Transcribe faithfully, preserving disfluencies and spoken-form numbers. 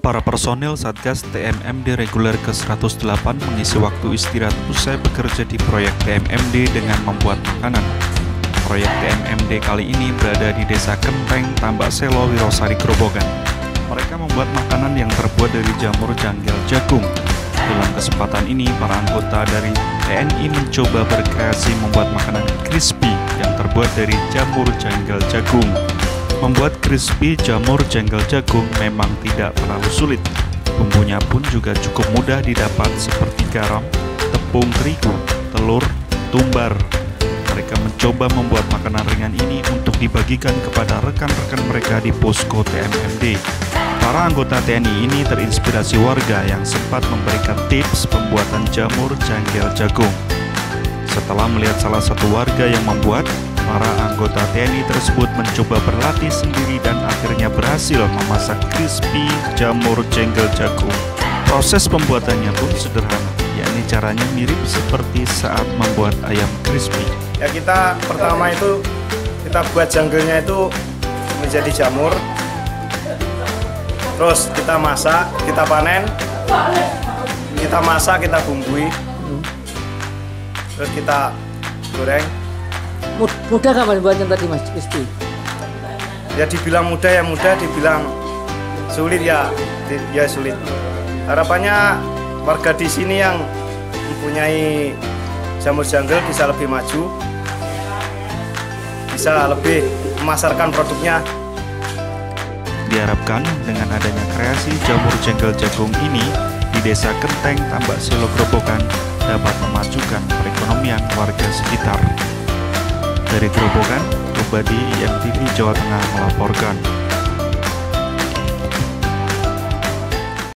Para personil Satgas T M M D reguler ke seratus delapan mengisi waktu istirahat usai bekerja di proyek T M M D dengan membuat makanan. Proyek T M M D kali ini berada di Desa Kenteng, Tambak Selo, Wirosari, Grobogan. Mereka membuat makanan yang terbuat dari jamur janggel jagung. Dalam kesempatan ini, para anggota dari T N I mencoba berkreasi membuat makanan crispy yang terbuat dari jamur janggel jagung. Membuat crispy jamur janggel jagung memang tidak terlalu sulit. Bumbunya pun juga cukup mudah didapat seperti garam, tepung terigu, telur, tumbar. Mereka mencoba membuat makanan ringan ini untuk dibagikan kepada rekan-rekan mereka di posko T M M D. Para anggota T N I ini terinspirasi warga yang sempat memberikan tips pembuatan jamur janggel jagung. Setelah melihat salah satu warga yang membuat, para anggota T N I tersebut mencoba berlatih sendiri dan akhirnya berhasil memasak crispy jamur janggel jagung. Proses pembuatannya pun sederhana, yakni caranya mirip seperti saat membuat ayam crispy. Ya, kita pertama itu kita buat janggelnya itu menjadi jamur. Terus kita masak, kita panen, kita masak, kita bumbui, terus kita goreng. Mudah nggak Mas buatnya tadi Mas crispy? Ya dibilang mudah ya mudah, dibilang sulit ya ya sulit. Harapannya warga di sini yang mempunyai jamur janggel bisa lebih maju, bisa lebih memasarkan produknya. Diharapkan dengan adanya kreasi jamur janggel jagung ini di Desa Kenteng, Tambak Selo, Grobogan dapat memajukan perekonomian warga sekitar. Dari Grobogan, Rubadi, I M T V Jawa Tengah melaporkan.